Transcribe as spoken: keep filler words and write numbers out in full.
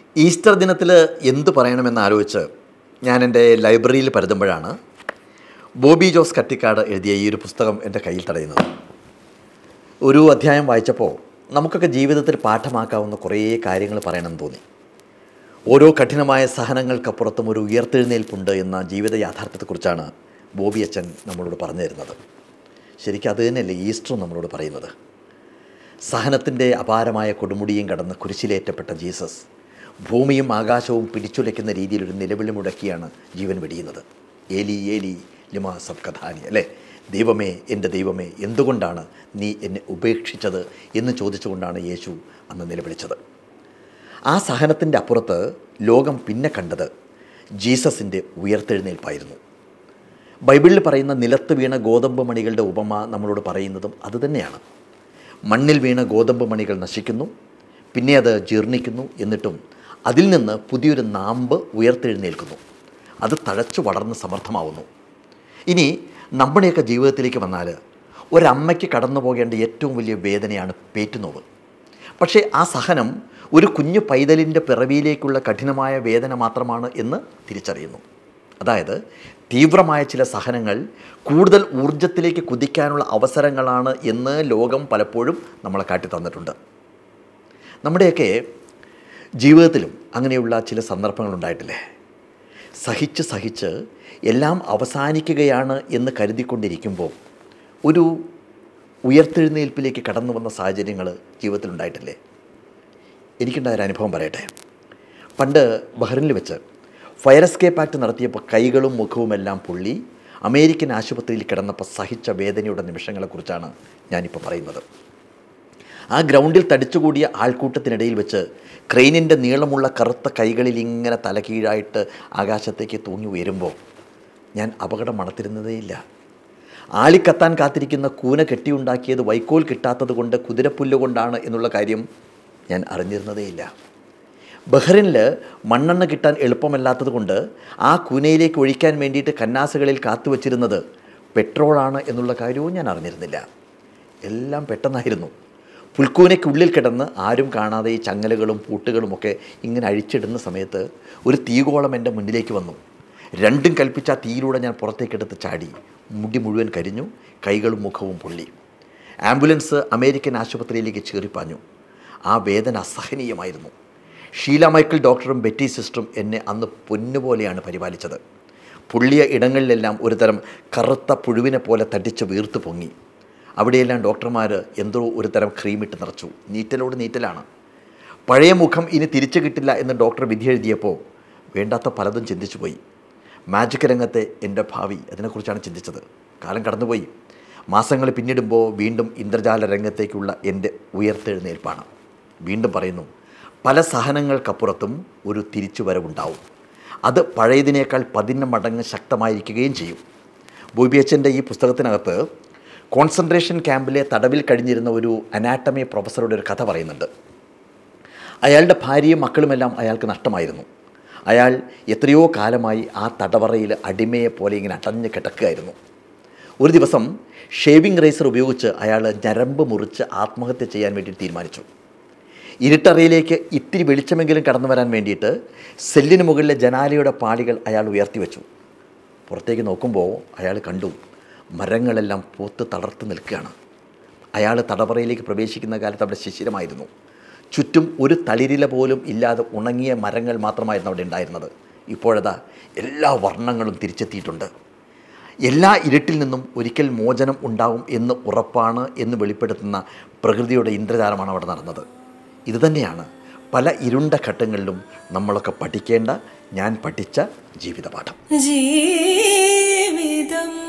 Easter ദിനത്തിൽ എന്ത് പറയണമെന്ന് ആലോചിച്ച് ഞാൻ എൻ്റെ ലൈബ്രറിയിൽ പരതുമ്പോഴാണ് ബോബി ജോസ് കട്ടിക്കാട് എഴുതിയ ഈ ഒരു പുസ്തകം എൻ്റെ കയ്യിൽ തടയുന്നത്. ഒരു അധ്യായം വായിച്ചപ്പോൾ നമുക്കൊക്കെ ജീവിതത്തിൽ പാഠമാക്കാവുന്ന കുറേ കാര്യങ്ങൾ പറയണമെന്ന് തോന്നി. ഓരോ കഠിനമായ സഹനങ്ങൾക്കപ്പുറത്തും ഒരു ഉയർത്തെഴുന്നേൽപ്പുണ്ട് എന്ന ജീവിത യാഥാർത്ഥ്യത്തെക്കുറിച്ചാണ് ബോബി അച്ഛൻ നമ്മളോട് പറഞ്ഞു തരുന്നത്. ശരിക്കും അത് തന്നെയല്ലേ ഈസ്റ്ററും നമ്മളോട് പറയുന്നത്. സഹനത്തിൻ്റെ അപാരമായ കൊടുമുടിയും കടന്ന് കുരിശിലേറ്റപ്പെട്ട ജീസസ് ഭൂമിയും ആകാശവും പിടിച്ചുലയ്ക്കുന്ന രീതിയിലൊരു നിലവിളി മുടക്കിയാണ് ജീവൻ വെടിയുന്നത്. ഏലി ഏലി ലിമാ സബ്കഥാനി, അല്ലേ? ദൈവമേ, എൻ്റെ ദൈവമേ, എന്തുകൊണ്ടാണ് നീ എന്നെ ഉപേക്ഷിച്ചത് എന്ന് ചോദിച്ചുകൊണ്ടാണ് യേശു അന്ന് നിലവിളിച്ചത്. ആ സഹനത്തിൻ്റെ അപ്പുറത്ത് ലോകം പിന്നെ കണ്ടത് ജീസസിൻ്റെ ഉയർത്തെഴുന്നേൽപ്പായിരുന്നു. ബൈബിളിൽ പറയുന്ന നിലത്ത് വീണ ഗോതമ്പ് മണികളുടെ ഉപമ നമ്മളോട് പറയുന്നതും അതുതന്നെയാണ്. മണ്ണിൽ വീണ ഗോതമ്പ് മണികൾ നശിക്കുന്നു, പിന്നെ അത് ജീർണിക്കുന്നു, എന്നിട്ടും അതിൽ നിന്ന് പുതിയൊരു നാമ്പ് ഉയർത്തെഴുന്നേൽക്കുന്നു. അത് തഴച്ചു വളർന്ന് സമർത്ഥമാവുന്നു. ഇനി നമ്മുടെയൊക്കെ ജീവിതത്തിലേക്ക് വന്നാൽ ഒരമ്മയ്ക്ക് കടന്നു പോകേണ്ട ഏറ്റവും വലിയ വേദനയാണ് പേറ്റുനോവ്. പക്ഷേ ആ സഹനം ഒരു കുഞ്ഞു പൈതലിൻ്റെ പിറവിയിലേക്കുള്ള കഠിനമായ വേദന മാത്രമാണ് എന്ന് തിരിച്ചറിയുന്നു. അതായത് തീവ്രമായ ചില സഹനങ്ങൾ കൂടുതൽ ഊർജത്തിലേക്ക് കുതിക്കാനുള്ള അവസരങ്ങളാണ് എന്ന് ലോകം പലപ്പോഴും നമ്മളെ കാട്ടിത്തന്നിട്ടുണ്ട്. നമ്മുടെയൊക്കെ ജീവിതത്തിലും അങ്ങനെയുള്ള ചില സന്ദർഭങ്ങളുണ്ടായിട്ടില്ലേ? സഹിച്ച് സഹിച്ച് എല്ലാം അവസാനിക്കുകയാണ് എന്ന് കരുതിക്കൊണ്ടിരിക്കുമ്പോൾ ഒരു ഉയർത്തെഴുന്നേൽപ്പിലേക്ക് കടന്നു വന്ന സാഹചര്യങ്ങൾ ജീവിതത്തിലുണ്ടായിട്ടില്ലേ? എനിക്കുണ്ടായൊരു അനുഭവം പറയട്ടെ. പണ്ട് ബഹ്റിനിൽ വെച്ച് ഫയർ എസ്കേപ്പ് ആക്ട് നടത്തിയപ്പോൾ കൈകളും മുഖവുമെല്ലാം പൊള്ളി അമേരിക്കൻ ആശുപത്രിയിൽ കിടന്നപ്പോൾ സഹിച്ച വേദനയുടെ നിമിഷങ്ങളെക്കുറിച്ചാണ് ഞാനിപ്പോൾ പറയുന്നത്. ആ ഗ്രൗണ്ടിൽ തടിച്ചുകൂടിയ ആൾക്കൂട്ടത്തിനിടയിൽ വെച്ച് ക്രെയിനിൻ്റെ നീളമുള്ള കറുത്ത കൈകളിൽ ഇങ്ങനെ തലകീഴായിട്ട് ആകാശത്തേക്ക് തൂങ്ങി ഉയരുമ്പോൾ ഞാൻ അപകടം മണത്തിരുന്നതേയില്ല. ആളിക്കത്താൻ കാത്തിരിക്കുന്ന കൂന കെട്ടിയുണ്ടാക്കിയത് വൈക്കോൽ കിട്ടാത്തത് കൊണ്ട് കുതിരപ്പുല്ല് കൊണ്ടാണ് എന്നുള്ള കാര്യം ഞാൻ അറിഞ്ഞിരുന്നതേയില്ല. ബഹ്റിനിൽ മണ്ണെണ്ണ കിട്ടാൻ എളുപ്പമല്ലാത്തത് കൊണ്ട് ആ കൂനയിലേക്ക് ഒഴിക്കാൻ വേണ്ടിയിട്ട് കന്നാസുകളിൽ കാത്തുവച്ചിരുന്നത് പെട്രോളാണ് എന്നുള്ള കാര്യവും ഞാൻ അറിഞ്ഞിരുന്നില്ല. എല്ലാം പെട്ടെന്നായിരുന്നു. പുൽക്കൂനയ്ക്കുള്ളിൽ കിടന്ന് ആരും കാണാതെ ഈ ചങ്ങലകളും പൂട്ടുകളുമൊക്കെ ഇങ്ങനെ അഴിച്ചിടുന്ന സമയത്ത് ഒരു തീകോളം എൻ്റെ മുന്നിലേക്ക് വന്നു. രണ്ടും കൽപ്പിച്ച ആ തീയിലൂടെ ഞാൻ പുറത്തേക്കെടുത്ത് ചാടി. മുടി മുഴുവൻ കരിഞ്ഞു, കൈകളും മുഖവും പൊള്ളി. ആംബുലൻസ് അമേരിക്കൻ ആശുപത്രിയിലേക്ക് ചീറിപ്പാഞ്ഞു. ആ വേദന അസഹനീയമായിരുന്നു. ഷീല മൈക്കിൾ ഡോക്ടറും ബെറ്റി സിസ്റ്ററും എന്നെ അന്ന് പൊന്നുപോലെയാണ് പരിപാലിച്ചത്. പൊള്ളിയ ഇടങ്ങളിലെല്ലാം ഒരുതരം കറുത്ത പുഴുവിനെ പോലെ തടിച്ച് വീർത്ത് പൊങ്ങി. അവിടെയെല്ലാം ഡോക്ടർമാർ എന്തോ ഒരു തരം ക്രീമിട്ട് നിറച്ചു. നീറ്റലോട് നീറ്റലാണ്. പഴയ മുഖം ഇനി തിരിച്ചു കിട്ടില്ല എന്ന് ഡോക്ടർ വിധി എഴുതിയപ്പോൾ വേണ്ടാത്ത പലതും ചിന്തിച്ചു പോയി. മാജിക് രംഗത്തെ എൻ്റെ ഭാവി, അതിനെക്കുറിച്ചാണ് ചിന്തിച്ചത്. കാലം കടന്നുപോയി. മാസങ്ങൾ പിന്നിടുമ്പോൾ വീണ്ടും ഇന്ദ്രജാല രംഗത്തേക്കുള്ള എൻ്റെ ഉയർത്തെഴുന്നേൽപ്പാണ്. വീണ്ടും പറയുന്നു, പല സഹനങ്ങൾക്കപ്പുറത്തും ഒരു തിരിച്ചുവരവുണ്ടാവും. അത് പഴയതിനേക്കാൾ പതിന് മടങ്ങ് ശക്തമായിരിക്കുകയും ചെയ്യും. ബോബി അച്ഛൻ്റെ ഈ പുസ്തകത്തിനകത്ത് കോൺസെൻട്രേഷൻ ക്യാമ്പിലെ തടവിൽ കഴിഞ്ഞിരുന്ന ഒരു അനാട്ടമി പ്രൊഫസറുടെ ഒരു കഥ പറയുന്നുണ്ട്. അയാളുടെ ഭാര്യയും മക്കളുമെല്ലാം അയാൾക്ക് നഷ്ടമായിരുന്നു. അയാൾ എത്രയോ കാലമായി ആ തടവറയിൽ അടിമയെപ്പോലെ ഇങ്ങനെ അടഞ്ഞ് കിടക്കുകയായിരുന്നു. ഒരു ദിവസം ഷേവിംഗ് റേസർ ഉപയോഗിച്ച് അയാൾ ഞരമ്പ് മുറിച്ച് ആത്മഹത്യ ചെയ്യാൻ വേണ്ടി തീരുമാനിച്ചു. ഇരുട്ടറയിലേക്ക് ഇത്തിരി വെളിച്ചമെങ്കിലും കടന്നു വരാൻ വേണ്ടിയിട്ട് സെല്ലിന് മുകളിലെ ജനാലയുടെ പാളികൾ അയാൾ ഉയർത്തിവെച്ചു. പുറത്തേക്ക് നോക്കുമ്പോൾ അയാൾ കണ്ടു, മരങ്ങളെല്ലാം പൂത്ത് തളർത്ത് നിൽക്കുകയാണ്. അയാൾ തടവറയിലേക്ക് പ്രവേശിക്കുന്ന കാലത്ത് അവിടെ ശിശിരമായിരുന്നു. ചുറ്റും ഒരു തളിരില പോലും ഇല്ലാതെ ഉണങ്ങിയ മരങ്ങൾ മാത്രമായിരുന്നു അവിടെ ഉണ്ടായിരുന്നത്. ഇപ്പോഴതാ എല്ലാ വർണ്ണങ്ങളും തിരിച്ചെത്തിയിട്ടുണ്ട്. എല്ലാ ഇരുട്ടിൽ നിന്നും ഒരിക്കൽ മോചനം ഉണ്ടാവും എന്ന് ഉറപ്പാണ് എന്ന് വെളിപ്പെടുത്തുന്ന പ്രകൃതിയുടെ ഇന്ദ്രജാലമാണ് അവിടെ നടന്നത്. ഇതുതന്നെയാണ് പല ഇരുണ്ട ഘട്ടങ്ങളിലും നമ്മളൊക്കെ പഠിക്കേണ്ട, ഞാൻ പഠിച്ച ജീവിതപാഠം. ജീവിതം